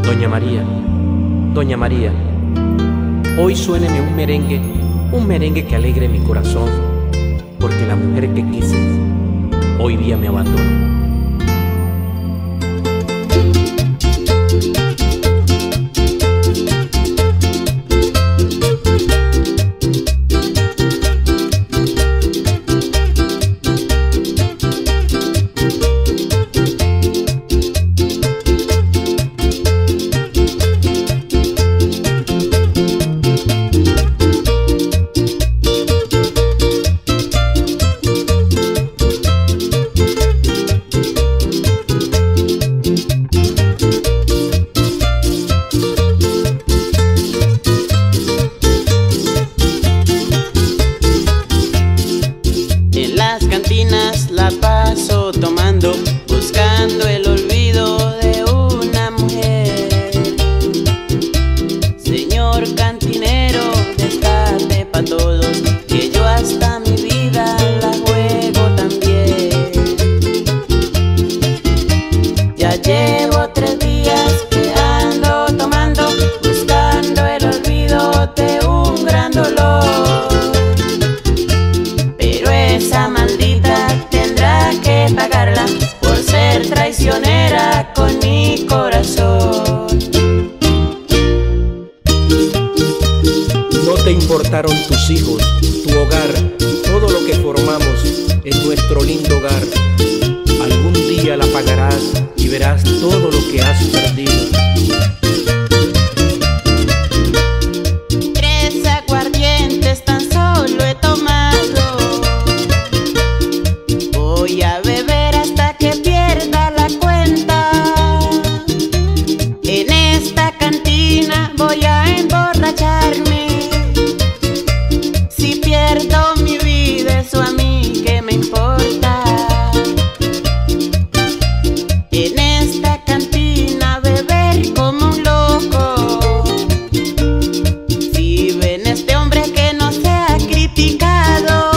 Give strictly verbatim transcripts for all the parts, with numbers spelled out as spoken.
Doña María, Doña María, hoy suéneme un merengue, un merengue que alegre mi corazón, porque la mujer que quise hoy día me abandonó. La paso tomando, buscando el olvido de una mujer. Señor cantinero, destate pa' todos, que yo hasta mi vida la juego también. Ya llevo tres días que ando tomando, buscando el olvido de un gran dolor. Pero esa maldita que pagarla por ser traicionera con mi corazón. No te importaron tus hijos, tu hogar, todo lo que formamos en nuestro lindo hogar. Algún día la pagarás y verás todo lo que has perdido. Tres aguardientes tan solo he tomado. Voy a beber hasta que pierda la cuenta. En esta cantina voy a emborracharme. Si pierdo mi vida, eso a mí que me importa. En esta cantina beber como un loco. Si ven este hombre que no se ha criticado,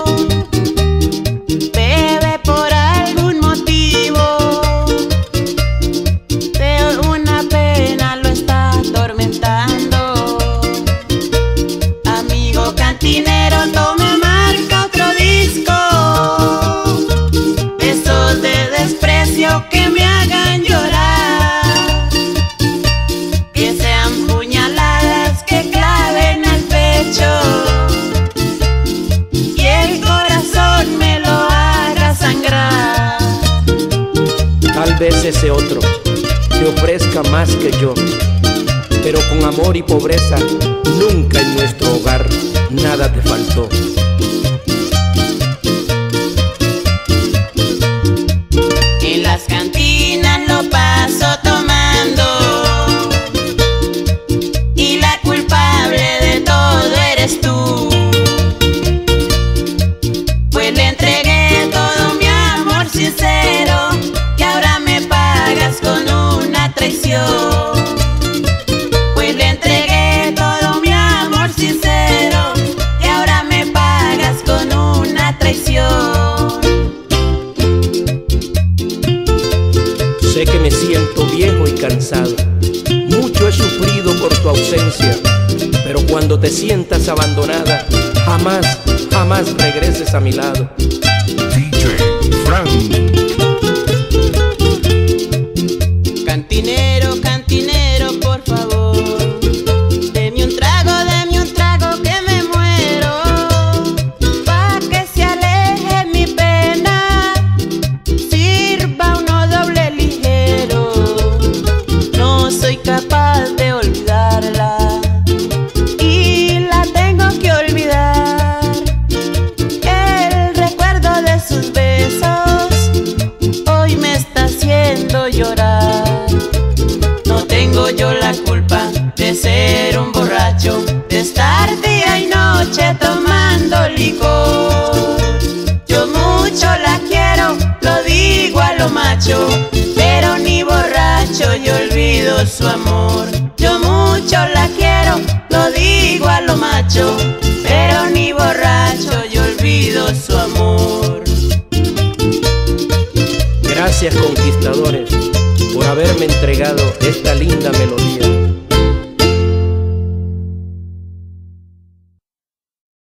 cantinero, tome marca otro disco. Besos de desprecio que me hagan llorar, que sean puñaladas que claven al pecho y el corazón me lo haga sangrar. Tal vez ese otro te ofrezca más que yo, pero con amor y pobreza nunca en nuestro hogar nada te faltó. En las cantinas lo paso tomando y la culpable de todo eres tú. Pues le entregué todo mi amor sincero y ahora me pagas con una traición. Sé que me siento viejo y cansado, mucho he sufrido por tu ausencia, pero cuando te sientas abandonada, jamás, jamás regreses a mi lado. D J Frank. Cantinero, cantinero, por favor, deme un trago, deme un trago que me muero, pa' que se aleje mi pena, sirva uno doble ligero. No soy capaz de olvidarla y la tengo que olvidar. El recuerdo de sus besos hoy me está haciendo llorar. No tengo yo la culpa de ser un borracho, de estar día y noche tomando licor. Yo mucho la quiero, lo digo a lo macho, pero ni borracho yo olvido su amor. Yo mucho la quiero, lo digo a lo macho, pero ni borracho yo olvido su amor. Gracias, conquistadores, por haber haberme entregado esta linda melodía.